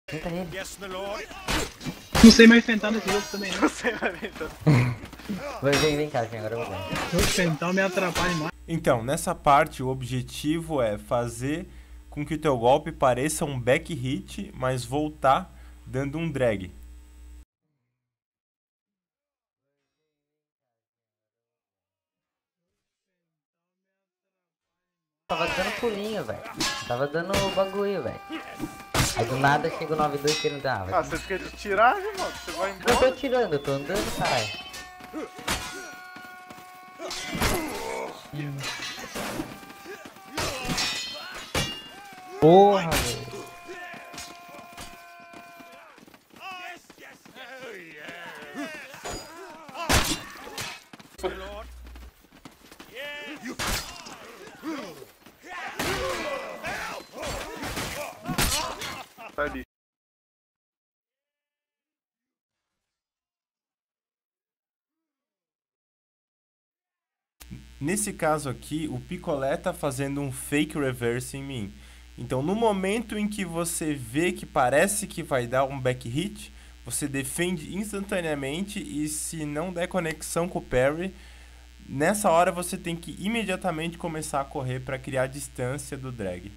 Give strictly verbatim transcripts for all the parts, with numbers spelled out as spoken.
Tenta ele. Não sei mais enfrentar nesse jogo também, não. Não sei mais enfrentar. Vem, vem, vem cá, gente, agora eu vou ver. Vou enfrentar, me atrapalha mais. Então, nessa parte, o objetivo é fazer com que o teu golpe pareça um back hit, mas voltar dando um drag. Tava dando pulinho, velho. Tava dando bagulho, velho. Aí do nada chega o nove dois que ele não dava. Ah, você fica de tiragem, mano. Você vai Eu tô embora. tirando, eu tô andando, caralho. Porra, velho. Tá ali. Nesse caso aqui, o picolé tá fazendo um fake reverse em mim. Então, no momento em que você vê que parece que vai dar um back hit, você defende instantaneamente e se não der conexão com o parry, nessa hora você tem que imediatamente começar a correr para criar a distância do drag.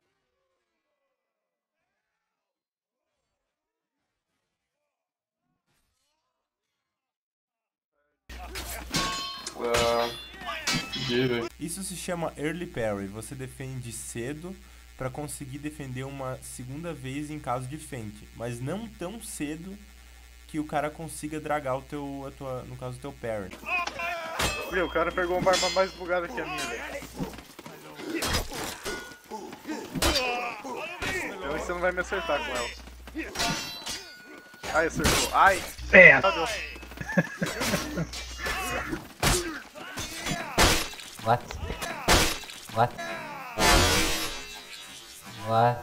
Ah, que velho. Isso se chama early parry. Você defende cedo para conseguir defender uma segunda vez em caso de feint, mas não tão cedo que o cara consiga dragar o teu, a tua, no caso, o teu parry. Meu, o cara pegou uma arma mais bugada que a minha, velho. Então você não vai me acertar com ela. Ai, acertou. Ai! É. Ah, Deus. What? What? What?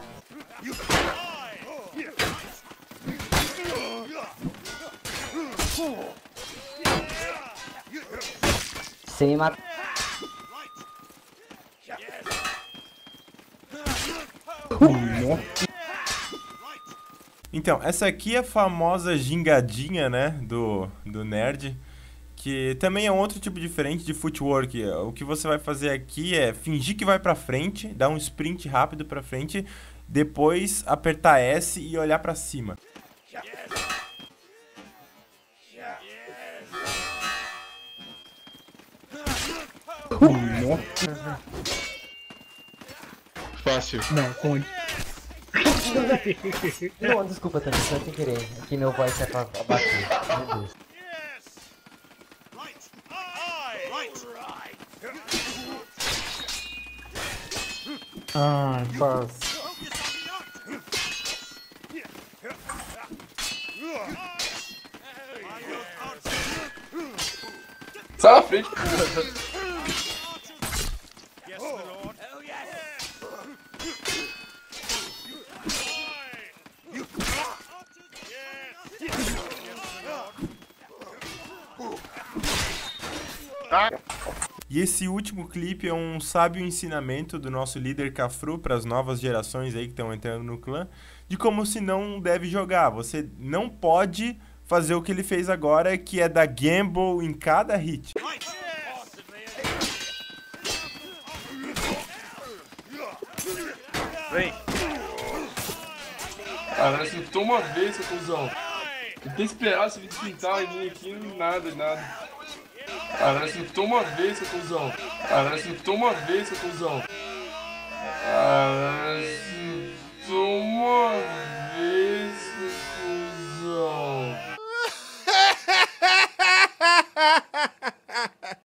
Você me matou. Então, essa aqui é a famosa gingadinha, né, do, do nerd, que também é um outro tipo diferente de footwork. O que você vai fazer aqui é fingir que vai pra frente, dar um sprint rápido pra frente, depois apertar S e olhar pra cima. Fácil. Não, conde. Não, desculpa também, só sem querer. Aqui meu voice é pra pra bater. Meu Deus. Ai, boss. Sai na frente. Ah! E esse último clipe é um sábio ensinamento do nosso líder Cafru para as novas gerações aí que estão entrando no clã, de como se não deve jogar. Você não pode fazer o que ele fez agora, que é dar gamble em cada hit. Vem! Cara, acertou uma vez, seu cuzão. Tentei esperar se ele pintar em mim aqui, nada, nada. Cara, acertou uma vez, seu cuzão. Cara, acertou uma vez, seu cuzão. Cara.